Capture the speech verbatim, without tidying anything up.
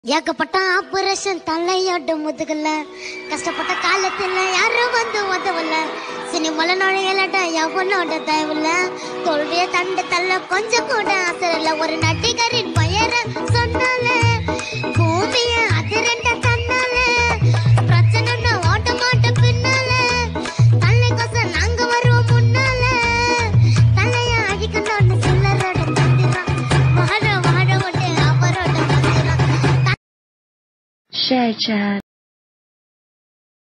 ஏகப்பட்ட ஆபரேஷன் தலையோட முதுகல கஷ்டப்பட்ட காலத்துல யாரும் வந்து உதவல சினிமால நுழையலடா எவனோட தயவுல தோல்விய தண்டு தள்ள கொஞ்சம் கூட அசரல ஒரு நடிகரின் பெயர சொன்னால பூமிய அதிரண்ட தன்னால பிரச்சனை ஓட்ட மாட்ட பின்னால தலை கொச நாங்க வருவோம் முன்னால தலைய அழிக்கணும்னு சில்லரோட தந்திரம் வாழ வாழ விட்டு அவரோட மந்திரம். Share chat.